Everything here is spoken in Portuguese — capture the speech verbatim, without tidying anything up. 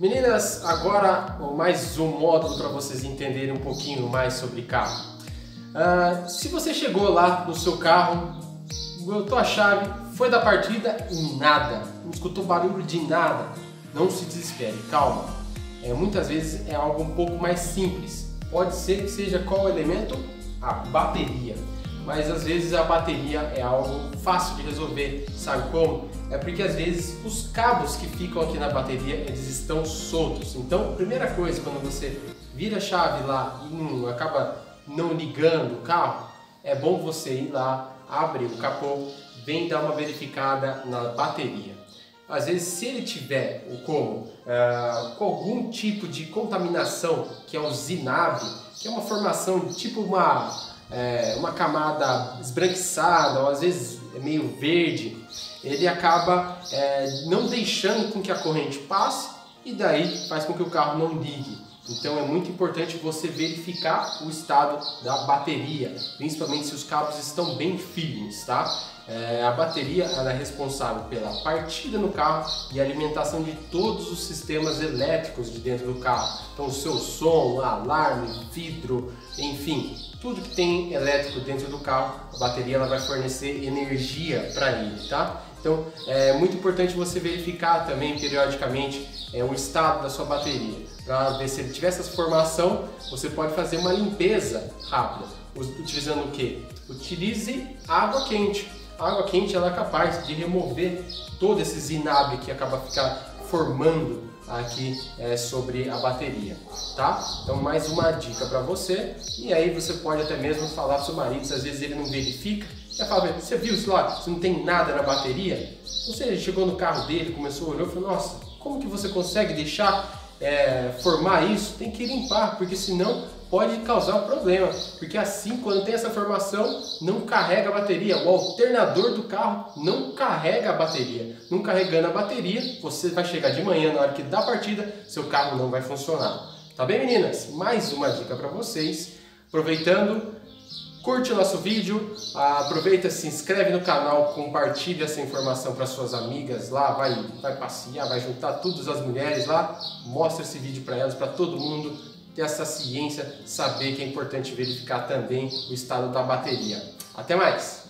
Meninas, agora mais um módulo para vocês entenderem um pouquinho mais sobre carro. Uh, se você chegou lá no seu carro, botou a chave, foi da partida e nada, não escutou barulho de nada, não se desespere, calma. É, muitas vezes é algo um pouco mais simples. Pode ser que seja qual elemento? A bateria. Mas às vezes a bateria é algo fácil de resolver, sabe como? É porque às vezes os cabos que ficam aqui na bateria, eles estão soltos. Então, primeira coisa, quando você vira a chave lá e não, acaba não ligando o carro, é bom você ir lá, abre o capô, vem dar uma verificada na bateria. Às vezes, se ele tiver o como uh, com algum tipo de contaminação, que é o Z N A B, que é uma formação tipo uma É, uma camada esbranquiçada ou às vezes é meio verde, ele acaba é, não deixando com que a corrente passe e daí faz com que o carro não ligue. Então é muito importante você verificar o estado da bateria, principalmente se os cabos estão bem firmes, tá? É, a bateria ela é responsável pela partida no carro e alimentação de todos os sistemas elétricos de dentro do carro. Então o seu som, alarme, vidro, enfim, tudo que tem elétrico dentro do carro, a bateria ela vai fornecer energia para ele, tá? Então é muito importante você verificar também periodicamente é, o estado da sua bateria, para ver se ele tiver essa formação, você pode fazer uma limpeza rápida, utilizando o que? Utilize água quente. A água quente ela é capaz de remover todo esse Z N A B que acaba ficar formando aqui é, sobre a bateria, tá? Então mais uma dica para você, e aí você pode até mesmo falar para o seu marido, se às vezes ele não verifica, já fala, você viu isso lá, se não tem nada na bateria? Você chegou no carro dele, começou a olhar e falou, nossa, como que você consegue deixar é, formar isso? Tem que limpar, porque senão pode causar um problema, porque assim, quando tem essa formação, não carrega a bateria, o alternador do carro não carrega a bateria. Não carregando a bateria, você vai chegar de manhã, na hora que dá partida, seu carro não vai funcionar. Tá bem, meninas? Mais uma dica para vocês. Aproveitando, curte o nosso vídeo, aproveita, se inscreve no canal, compartilha essa informação para suas amigas lá, vai, vai passear, vai juntar todas as mulheres lá, mostra esse vídeo para elas, para todo mundo ter essa ciência, saber que é importante verificar também o estado da bateria. Até mais!